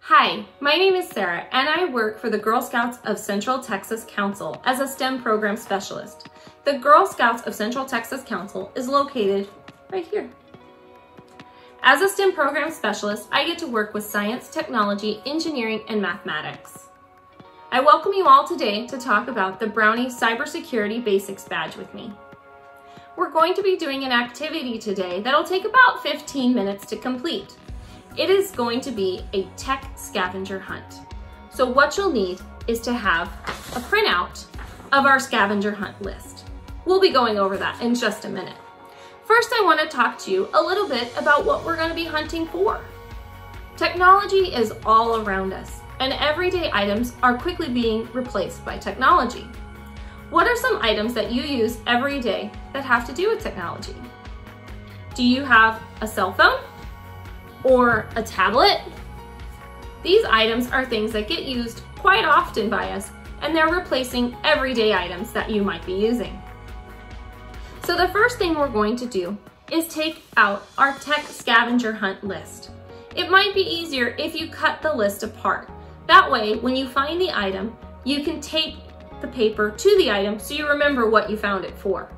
Hi, my name is Sarah and I work for the Girl Scouts of Central Texas Council as a STEM program specialist. The Girl Scouts of Central Texas Council is located right here. As a STEM program specialist, I get to work with science, technology, engineering, and mathematics. I welcome you all today to talk about the Brownies Cybersecurity Basics badge with me. We're going to be doing an activity today that'll take about 15 minutes to complete. It is going to be a tech scavenger hunt. So what you'll need is to have a printout of our scavenger hunt list. We'll be going over that in just a minute. First, I want to talk to you a little bit about what we're going to be hunting for. Technology is all around us, and everyday items are quickly being replaced by technology. What are some items that you use every day that have to do with technology? Do you have a cell phone? Or a tablet? These items are things that get used quite often by us, and they're replacing everyday items that you might be using. So the first thing we're going to do is take out our tech scavenger hunt list. It might be easier if you cut the list apart. That way, when you find the item, you can tape the paper to the item so you remember what you found it for.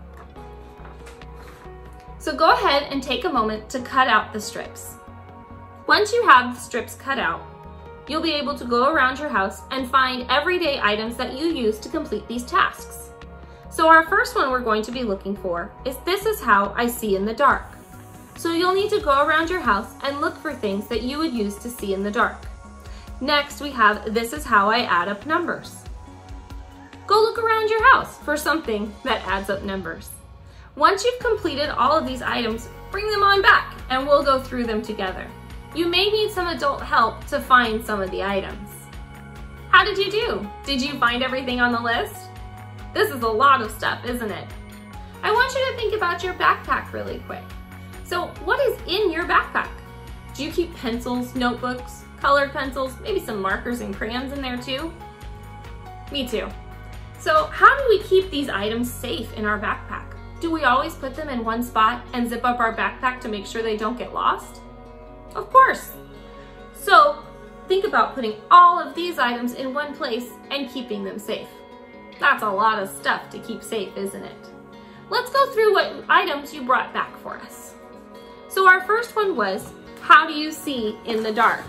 So go ahead and take a moment to cut out the strips. Once you have the strips cut out, you'll be able to go around your house and find everyday items that you use to complete these tasks. So our first one we're going to be looking for is "This is how I see in the dark." So you'll need to go around your house and look for things that you would use to see in the dark. Next, we have "This is how I add up numbers." Go look around your house for something that adds up numbers. Once you've completed all of these items, bring them on back and we'll go through them together. You may need some adult help to find some of the items. How did you do? Did you find everything on the list? This is a lot of stuff, isn't it? I want you to think about your backpack really quick. So what is in your backpack? Do you keep pencils, notebooks, colored pencils, maybe some markers and crayons in there too? Me too. So how do we keep these items safe in our backpack? Do we always put them in one spot and zip up our backpack to make sure they don't get lost? Of course. So think about putting all of these items in one place and keeping them safe. That's a lot of stuff to keep safe, isn't it? Let's go through what items you brought back for us. So our first one was, "How do you see in the dark?"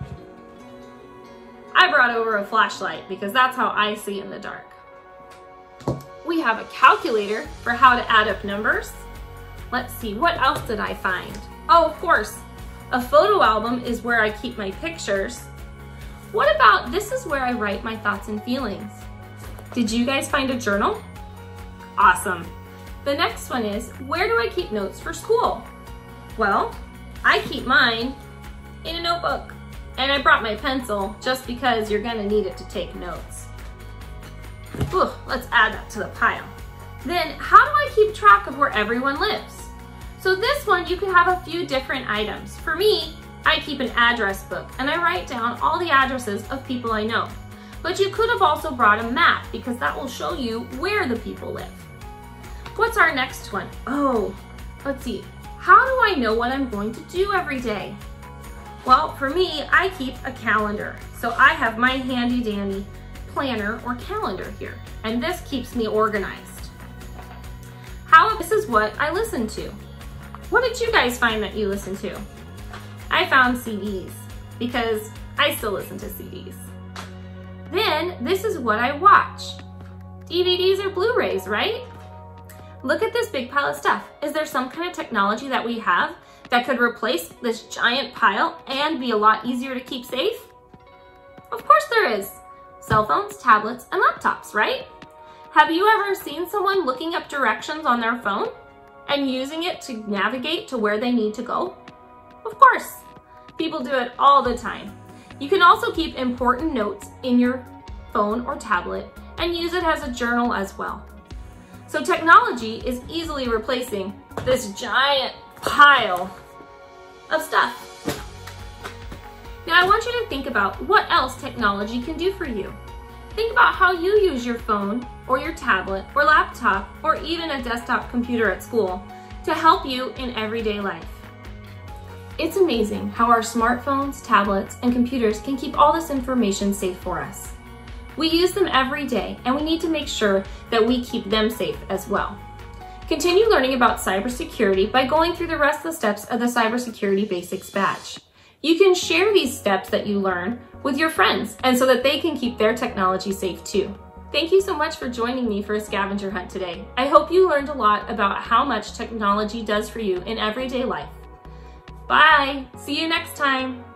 I brought over a flashlight because that's how I see in the dark. We have a calculator for how to add up numbers. Let's see, what else did I find? Oh, of course. A photo album is where I keep my pictures. What about "This is where I write my thoughts and feelings"? Did you guys find a journal? Awesome. The next one is, "Where do I keep notes for school?" Well, I keep mine in a notebook. And I brought my pencil just because you're gonna need it to take notes. Ooh, let's add that to the pile. Then, how do I keep track of where everyone lives? So this one, you can have a few different items. For me, I keep an address book and I write down all the addresses of people I know. But you could have also brought a map because that will show you where the people live. What's our next one? Oh, let's see. How do I know what I'm going to do every day? Well, for me, I keep a calendar. So I have my handy dandy planner or calendar here, and this keeps me organized. This is what I listen to. What did you guys find that you listen to? I found CDs because I still listen to CDs. Then this is what I watch. DVDs or Blu-rays, right? Look at this big pile of stuff. Is there some kind of technology that we have that could replace this giant pile and be a lot easier to keep safe? Of course there is. Cell phones, tablets, and laptops, right? Have you ever seen someone looking up directions on their phone and using it to navigate to where they need to go? Of course. People do it all the time. You can also keep important notes in your phone or tablet and use it as a journal as well. So technology is easily replacing this giant pile of stuff. Now I want you to think about what else technology can do for you. Think about how you use your phone or your tablet or laptop or even a desktop computer at school to help you in everyday life. It's amazing how our smartphones, tablets, and computers can keep all this information safe for us. We use them every day, and we need to make sure that we keep them safe as well. Continue learning about cybersecurity by going through the rest of the steps of the Cybersecurity Basics badge. You can share these steps that you learn with your friends, and so that they can keep their technology safe too. Thank you so much for joining me for a scavenger hunt today. I hope you learned a lot about how much technology does for you in everyday life. Bye! See you next time!